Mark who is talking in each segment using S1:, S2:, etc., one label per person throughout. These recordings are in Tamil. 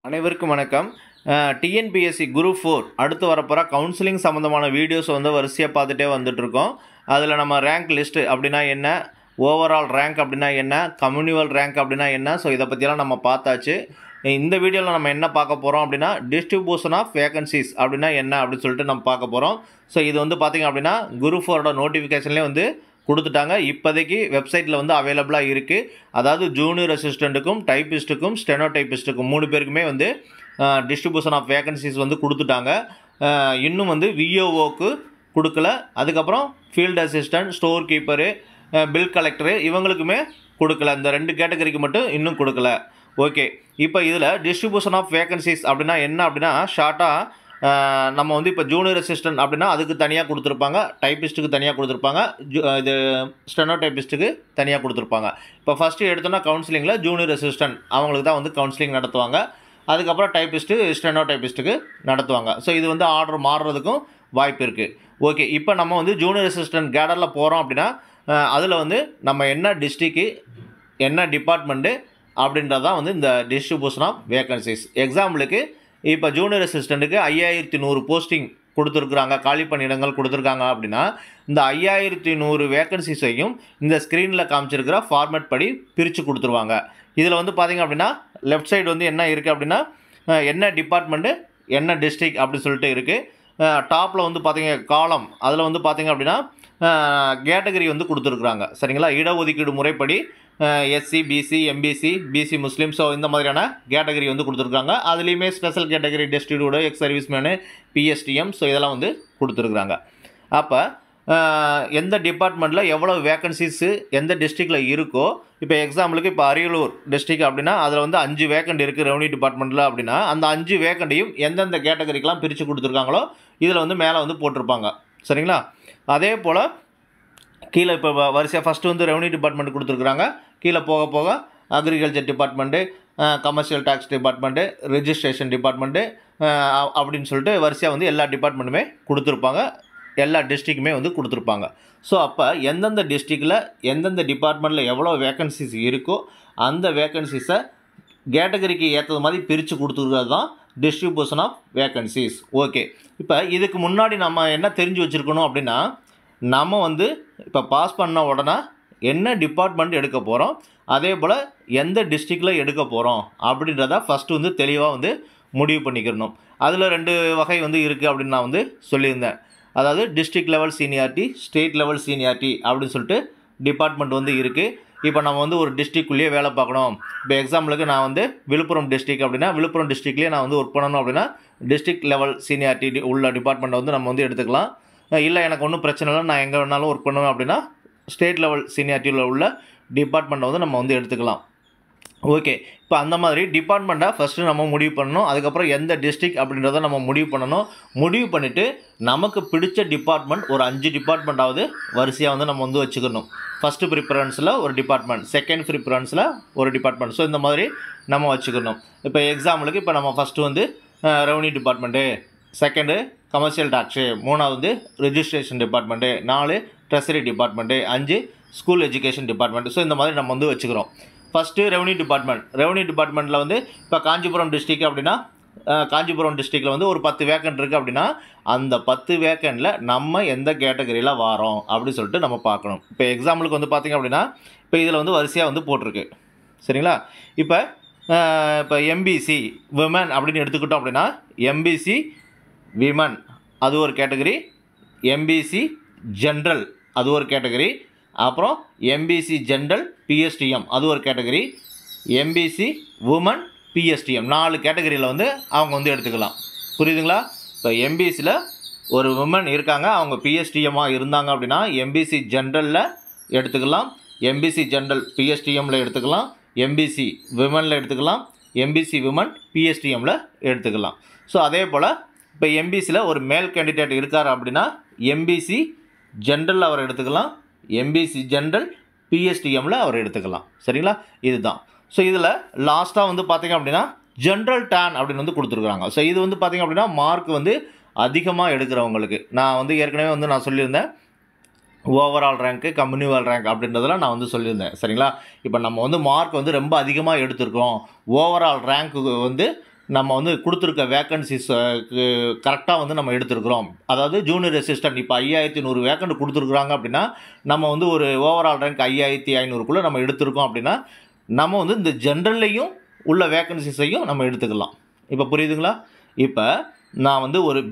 S1: அனைவருக்கும் வணக்கம். டிஎன்பிஎஸ்சி குரூப் 4 அடுத்து வரப்போகிற கவுன்சிலிங் சம்மந்தமான வீடியோஸ் வந்து வரிசையாக பார்த்துட்டே வந்துட்டுருக்கோம். அதில் நம்ம ரேங்க் லிஸ்ட்டு அப்படின்னா என்ன, ஓவரால் ரேங்க் அப்படின்னா என்ன, கம்யூனிவல் ரேங்க் அப்படின்னா என்ன, ஸோ இதை பற்றியெல்லாம் நம்ம பார்த்தாச்சு. இந்த வீடியோவில் நம்ம என்ன பார்க்க போகிறோம் அப்படின்னா டிஸ்ட்ரிபியூஷன் ஆஃப் வேகன்சிஸ் அப்படின்னா என்ன அப்படின்னு சொல்லிட்டு நம்ம பார்க்க போகிறோம். ஸோ இது வந்து பார்த்திங்க அப்படின்னா குரூப் 4 நோட்டிஃபிகேஷன்லேயே வந்து கொடுத்துட்டாங்க. இப்போதைக்கு வெப்சைட்டில் வந்து அவைலபிளாக இருக்குது. அதாவது ஜூனியர் அசிஸ்டண்ட்டுக்கும் டைப்பிஸ்ட்டுக்கும் ஸ்டெனோ டைப்பிஸ்ட்டுக்கும் 3 பேருக்குமே வந்து டிஸ்ட்ரிபியூஷன் ஆஃப் வேகன்சிஸ் வந்து கொடுத்துட்டாங்க. இன்னும் வந்து விஓஓக்கு கொடுக்கல. அதுக்கப்புறம் field assistant, store keeper, bill collector இவங்களுக்குமே கொடுக்கல. இந்த 2 கேட்டகரிக்கு மட்டும் இன்னும் கொடுக்கல. ஓகே, இப்போ இதில் டிஸ்ட்ரிபியூஷன் ஆஃப் வேகன்சிஸ் அப்படின்னா என்ன அப்படின்னா ஷார்ட்டாக நம்ம வந்து இப்போ ஜூனியர் அசிஸ்டன்ட் அப்படின்னா அதுக்கு தனியாக கொடுத்துருப்பாங்க, டைப்பிஸ்ட்டுக்கு தனியாக கொடுத்துருப்பாங்க, இது ஸ்டெனோ டைப்பிஸ்ட்டுக்கு தனியாக கொடுத்துருப்பாங்க. இப்போ ஃபஸ்ட்டு எடுத்தோன்னா கவுன்சிலிங்கில் ஜூனியர் அசிஸ்டன்ட் அவங்களுக்கு தான் வந்து கவுன்சிலிங் நடத்துவாங்க. அதுக்கப்புறம் டைப்பிஸ்ட்டு ஸ்டெனோ டைப்பிஸ்ட்டுக்கு நடத்துவாங்க. ஸோ இது வந்து ஆர்டர் மாறுறதுக்கும் வாய்ப்பு இருக்குது. ஓகே, இப்போ நம்ம வந்து ஜூனியர் அசிஸ்டன்ட் கேடரில் போகிறோம் அப்படின்னா அதில் வந்து நம்ம என்ன டிஸ்ட்ரிக்கு என்ன டிபார்ட்மெண்ட்டு அப்படின்றதான் வந்து இந்த டிஸ்ட்ரிபியூஷன் ஆஃப் வேகன்சிஸ். எக்ஸாம்பிளுக்கு இப்போ ஜூனியர் அசிஸ்டண்ட்டுக்கு 5100 போஸ்டிங் கொடுத்துருக்குறாங்க, காலி பணியிடங்கள் கொடுத்துருக்காங்க அப்படின்னா இந்த 5100 வேகன்சிஸையும் இந்த ஸ்க்ரீனில் காமிச்சிருக்கிற ஃபார்மேட் படி பிரித்து கொடுத்துருவாங்க. இதில் வந்து பார்த்திங்க அப்படின்னா லெஃப்ட் சைடு வந்து என்ன இருக்குது அப்படின்னா என்ன டிபார்ட்மெண்ட்டு என்ன டிஸ்ட்ரிக் அப்படின்னு சொல்லிட்டு இருக்குது. டாப்பில் வந்து பார்த்திங்க காலம், அதில் வந்து பார்த்திங்க அப்படின்னா கேட்டகரி வந்து கொடுத்துருக்குறாங்க. சரிங்களா, இடஒதுக்கீடு முறைப்படி SC, BC, MBC, BC Muslim, so இந்த மாதிரியான கேட்டகரி வந்து கொடுத்துருக்காங்க. அதுலேயுமே special category, destitute, ex serviceman, PSTM, so இதெல்லாம் வந்து கொடுத்துருக்குறாங்க. அப்போ எந்த டிபார்ட்மெண்ட்டில் எவ்வளோ வேக்கன்சிஸு எந்த டிஸ்ட்ரிக்டில் இருக்கோ, இப்போ எக்ஸாம்பிளுக்கு இப்போ அரியலூர் டிஸ்ட்ரிக் அப்படின்னா அதில் வந்து 5 வேக்கண்ட் இருக்குது ரெவன்யூ டிபார்ட்மெண்ட்டில் அப்படின்னா அந்த 5 வேக்கண்டையும் எந்தெந்த கேட்டகரிக்கெலாம் பிரித்து கொடுத்துருக்காங்களோ இதில் வந்து மேலே வந்து போட்டிருப்பாங்க. சரிங்களா, அதே போல் கீழே இப்போ வரிசையாக ஃபஸ்ட்டு வந்து ரெவன்யூ டிபார்ட்மெண்ட் கொடுத்துருக்குறாங்க. கீழே போக போக agriculture department, commercial tax department, registration department அப்படின்னு சொல்லிட்டு வரிசையாக வந்து எல்லா டிபார்ட்மெண்ட்டுமே கொடுத்துருப்பாங்க, எல்லா டிஸ்ட்ரிக்குமே வந்து கொடுத்துருப்பாங்க. ஸோ அப்போ எந்தெந்த டிஸ்ட்ரிக்டில் எந்தெந்த டிபார்ட்மெண்ட்டில் எவ்வளோ வேக்கன்சிஸ் இருக்கோ அந்த வேக்கன்சிஸை கேட்டகரிக்கு ஏற்றது மாதிரி பிரித்து கொடுத்துருக்கிறது தான் டிஸ்ட்ரிபியூஷன் ஆஃப் வேக்கன்சிஸ். ஓகே, இப்போ இதுக்கு முன்னாடி நம்ம என்ன தெரிஞ்சு வச்சுருக்கணும் அப்படின்னா நம்ம வந்து இப்போ பாஸ் பண்ண உடனே என்ன டிபார்ட்மெண்ட் எடுக்க போகிறோம், அதே போல் எந்த டிஸ்ட்ரிக்டில் எடுக்க போகிறோம் அப்படின்றத ஃபஸ்ட்டு வந்து தெளிவாக வந்து முடிவு பண்ணிக்கிறணும். அதில் 2 வகை வந்து இருக்குது அப்படின்னு நான் வந்து சொல்லியிருந்தேன். அதாவது district level seniority, state level seniority அப்படின்னு சொல்லிட்டு டிபார்ட்மெண்ட் வந்து இருக்குது. இப்போ நம்ம வந்து ஒரு டிஸ்ட்ரிக்ட்குள்ளேயே வேலை பார்க்கணும். இப்போ எக்ஸாம்பிளுக்கு நான் வந்து விழுப்புரம் டிஸ்ட்ரிக்ட் அப்படின்னா விழுப்புரம் டிஸ்ட்ரிக்ட்லேயே நான் வந்து ஒர்க் பண்ணணும் அப்படின்னா டிஸ்ட்ரிக்ட் லெவல் சீனியாரிட்டி உள்ள டிபார்ட்மெண்ட்டை வந்து நம்ம வந்து எடுத்துக்கலாம். இல்லை எனக்கு ஒன்றும் பிரச்சனை இல்லை, நான் எங்கே வேணாலும் ஒர்க் பண்ணுவேன் அப்படின்னா ஸ்டேட் லெவல் சீனியாரிட்டியில் உள்ள டிபார்ட்மெண்ட்டை வந்து நம்ம வந்து எடுத்துக்கலாம். ஓகே, இப்போ அந்த மாதிரி டிபார்ட்மெண்ட்டை ஃபஸ்ட்டு நம்ம முடிவு பண்ணணும். அதுக்கப்புறம் எந்த டிஸ்ட்ரிக்ட் அப்படின்றத நம்ம முடிவு பண்ணணும். முடிவு பண்ணிவிட்டு நமக்கு பிடிச்ச டிபார்ட்மெண்ட் ஒரு 5 டிபார்ட்மெண்ட்டாவது வரிசையாக வந்து நம்ம வந்து வச்சுக்கணும். ஃபஸ்ட்டு ப்ரிஃபரன்ஸில் ஒரு டிபார்ட்மெண்ட், செகண்ட் ப்ரிஃபரன்ஸில் ஒரு டிபார்ட்மெண்ட், ஸோ இந்த மாதிரி நம்ம வச்சுக்கணும். இப்போ எக்ஸாம்பிளுக்கு இப்போ நம்ம ஃபஸ்ட்டு வந்து revenue department, second commercial tax, 3வது வந்து registration department, 4 treasury department, 5 school education department, so இந்த மாதிரி நம்ம வந்து வச்சுக்கிறோம். ஃபஸ்ட்டு ரெவன்யூ டிபார்ட்மெண்ட்டில் வந்து இப்போ காஞ்சிபுரம் டிஸ்ட்ரிக் அப்படின்னா காஞ்சிபுரம் டிஸ்ட்ரிக்டில் வந்து ஒரு 10 வேக்கண்ட் இருக்குது அப்படின்னா அந்த 10 வேக்கண்டில் நம்ம எந்த கேட்டகரியில் வாரோம் அப்படின்னு சொல்லிட்டு நம்ம பார்க்கணும். இப்போ எக்ஸாம்பிளுக்கு வந்து பார்த்திங்க அப்படின்னா இப்போ இதில் வந்து வரிசையாக வந்து போட்டிருக்கு. சரிங்களா, இப்போ எம்பிசி விமன் அப்படின்னு எடுத்துக்கிட்டோம் அப்படின்னா எம்பிசி விமன் அது ஒரு கேட்டகரி, எம்பிசி ஜென்ரல் அது ஒரு கேட்டகரி, அப்புறம் எம்பிசி ஜென்ரல் பிஎஸ்டிஎம் அது ஒரு கேட்டகரி, எம்பிசி உமன் பிஎஸ்டிஎம் 4 கேட்டகரியில் வந்து அவங்க வந்து எடுத்துக்கலாம். புரியுதுங்களா? இப்போ எம்பிசியில் ஒரு உமன் இருக்காங்க, அவங்க பிஎஸ்டிஎம்மாக இருந்தாங்க அப்படின்னா எம்பிசி ஜென்ரலில் எடுத்துக்கலாம், எம்பிசி ஜென்ரல் பிஎஸ்டிஎம்மில் எடுத்துக்கலாம், எம்பிசி விமனில் எடுத்துக்கலாம், எம்பிசி விமன் பிஎஸ்டிஎம்மில் எடுத்துக்கலாம். ஸோ அதே போல் இப்போ எம்பிசியில் ஒரு மேல் கேண்டிடேட் இருக்கார் அப்படின்னா எம்பிசி ஜென்ரலில் அவர் எடுத்துக்கலாம், எம்பிசி ஜென்ரல் பிஎஸ்டிஎம்மில் அவர் எடுத்துக்கலாம். சரிங்களா, இதுதான். ஸோ இதில் லாஸ்ட்டாக வந்து பார்த்திங்க அப்படின்னா ஜென்ரல் டேன் அப்படின்னு வந்து கொடுத்துருக்குறாங்க. ஸோ இது வந்து பார்த்திங்க அப்படின்னா மார்க் வந்து அதிகமாக எடுக்கிறவங்களுக்கு நான் வந்து ஏற்கனவே வந்து நான் சொல்லியிருந்தேன் ஓவரால் ரேங்க்கு, கம்யூனிவல் ரேங்க் அப்படின்றதெல்லாம் நான் வந்து சொல்லியிருந்தேன். சரிங்களா, இப்போ நம்ம வந்து மார்க் வந்து ரொம்ப அதிகமாக எடுத்திருக்கோம், ஓவரால் ரேங்க்கு வந்து நம்ம வந்து கொடுத்துருக்க வேக்கன்சிஸ்க்கு கரெக்டாக வந்து நம்ம எடுத்துருக்குறோம். அதாவது ஜூனியர் அசிஸ்டன்ட் இப்போ 5100 வேக்கண்ட் கொடுத்துருக்குறாங்க அப்படின்னா, நம்ம வந்து ஒரு ஓவரால் ரேங்க் 5500க்குள்ளே நம்ம எடுத்திருக்கோம் அப்படின்னா, நம்ம வந்து இந்த ஜென்ரல்லையும் உள்ள வேக்கன்சிஸையும் நம்ம எடுத்துக்கலாம். இப்போ புரியுதுங்களா? இப்போ நான் வந்து ஒரு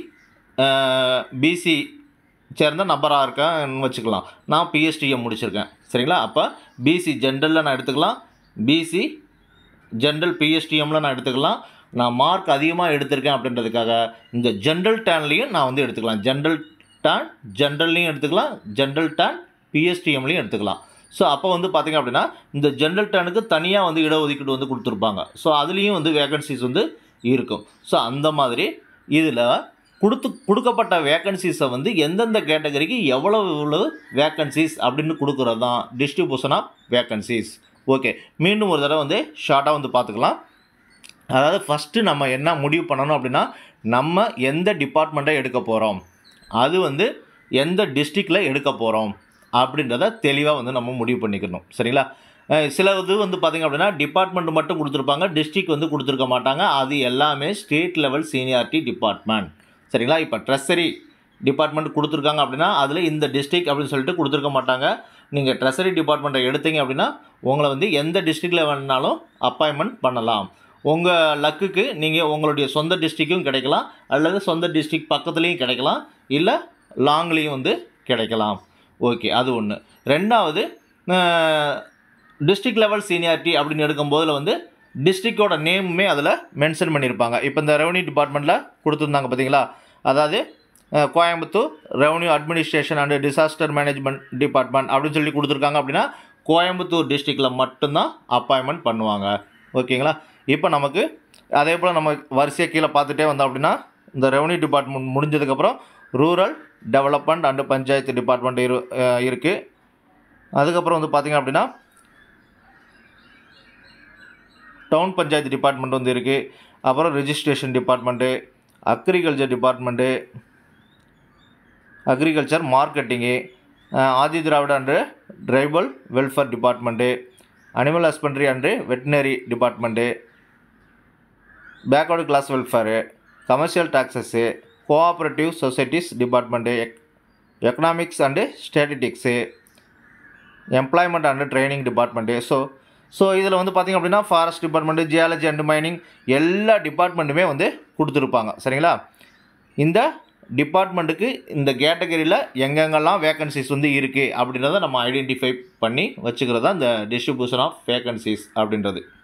S1: பிசி சேர்ந்த நபராக இருக்கேன்னு வச்சுக்கலாம். நான் பிஎஸ்டிஎம் முடிச்சிருக்கேன். சரிங்களா? அப்போ பிசி ஜென்ரலில் நான் எடுத்துக்கலாம், பிசி ஜென்ரல் பிஎஸ்டிஎம்மில் நான் எடுத்துக்கலாம். நான் மார்க் அதிகமாக எடுத்திருக்கேன் அப்படின்றதுக்காக இந்த ஜென்ரல் டேன்லையும் நான் வந்து எடுத்துக்கலாம். ஜென்ரல்லையும் எடுத்துக்கலாம், ஜென்ரல் டேன் பிஎஸ்டிஎம்லையும் எடுத்துக்கலாம். ஸோ அப்போ வந்து பார்த்திங்க அப்படின்னா இந்த ஜென்ரல் டேனுக்கு தனியாக வந்து இடஒதுக்கீடு வந்து கொடுத்துருப்பாங்க. ஸோ அதுலேயும் வந்து வேகன்சிஸ் வந்து இருக்கும். ஸோ அந்த மாதிரி இதில் கொடுக்கப்பட்ட வேக்கன்சிஸை வந்து எந்தெந்த கேட்டகரிக்கு எவ்வளவு வேக்கன்சிஸ் அப்படின்னு கொடுக்குறது தான் டிஸ்ட்ரிபியூஷன் ஆஃப் வேக்கன்சிஸ். ஓகே, மீண்டும் ஒரு தடவை வந்து ஷார்ட்டாக வந்து பார்த்துக்கலாம். அதாவது ஃபஸ்ட்டு நம்ம என்ன முடிவு பண்ணணும் அப்படின்னா, நம்ம எந்த டிபார்ட்மெண்ட்டை எடுக்க போகிறோம், அது வந்து எந்த டிஸ்ட்ரிக்டில் எடுக்க போகிறோம் அப்படின்றத தெளிவாக வந்து நம்ம முடிவு பண்ணிக்கணும். சரிங்களா? சில இது வந்து பார்த்திங்க அப்படின்னா டிபார்ட்மெண்ட் மட்டும் கொடுத்துருப்பாங்க, டிஸ்ட்ரிக்ட் வந்து கொடுத்துருக்க மாட்டாங்க. அது எல்லாமே ஸ்டேட் லெவல் சீனியாரிட்டி டிபார்ட்மெண்ட். சரிங்களா? இப்போ ட்ரெஸரி டிபார்ட்மெண்ட் கொடுத்துருக்காங்க அப்படின்னா அதில் இந்த டிஸ்ட்ரிக்ட் அப்படின்னு சொல்லிட்டு கொடுத்துருக்க மாட்டாங்க. நீங்கள் ட்ரெஸரி டிபார்ட்மெண்ட்டை எடுத்தீங்க அப்படின்னா உங்களை வந்து எந்த டிஸ்ட்ரிக்டில் வேணுனாலும் அப்பாயின்மெண்ட் பண்ணலாம். உங்கள் லக்குக்கு நீங்கள் உங்களுடைய சொந்த டிஸ்ட்ரிக்கும் கிடைக்கலாம், அல்லது சொந்த டிஸ்ட்ரிக்ட் பக்கத்துலேயும் கிடைக்கலாம், இல்லை லாங்லேயும் வந்து கிடைக்கலாம். ஓகே, அது ஒன்று. ரெண்டாவது, டிஸ்ட்ரிக்ட் லெவல் சீனியாரிட்டி அப்படின்னு எடுக்கும்போதில் வந்து டிஸ்ட்ரிக்டோட நேமுமே அதில் மென்ஷன் பண்ணியிருப்பாங்க. இப்போ இந்த ரெவன்யூ டிபார்ட்மெண்ட்டில் கொடுத்துருந்தாங்க பார்த்தீங்களா? அதாவது Coimbatore revenue administration and disaster management department அப்படின்னு சொல்லி கொடுத்துருக்காங்க அப்படின்னா கோயம்புத்தூர் டிஸ்ட்ரிக்டில் மட்டும்தான் அப்பாயின்மெண்ட் பண்ணுவாங்க. ஓகேங்களா? இப்போ நமக்கு அதே போல் நம்ம வரிசையாக கீழே பார்த்துட்டே வந்தோம் அப்படின்னா இந்த ரெவன்யூ டிபார்ட்மெண்ட் முடிஞ்சதுக்கப்புறம் rural development and panchayat department இருக்குது. அதுக்கப்புறம் வந்து பார்த்திங்க அப்படின்னா டவுன் பஞ்சாயத்து டிபார்ட்மெண்ட் வந்து இருக்குது. அப்புறம் registration department, agriculture department, agriculture marketing, Adi Dravida and tribal welfare department, animal husbandry and veterinary department, backward class welfare, commercial taxes, cooperative societies department, economics and statistics, employment and training department. So இதில் வந்து பார்த்திங்க அப்படின்னா forest department, geology and mining எல்லா டிபார்ட்மெண்ட்டுமே வந்து கொடுத்துருப்பாங்க. சரிங்களா? இந்த டிபார்ட்மெண்ட்டுக்கு இந்த கேட்டகரியில் எங்கெங்கெல்லாம் வேக்கன்சிஸ் வந்து இருக்குது அப்படின்றத நம்ம ஐடென்டிஃபை பண்ணி வச்சுக்கிறது தான் இந்த டிஸ்ட்ரிபியூஷன் ஆஃப் வேக்கன்சிஸ் அப்படின்றது.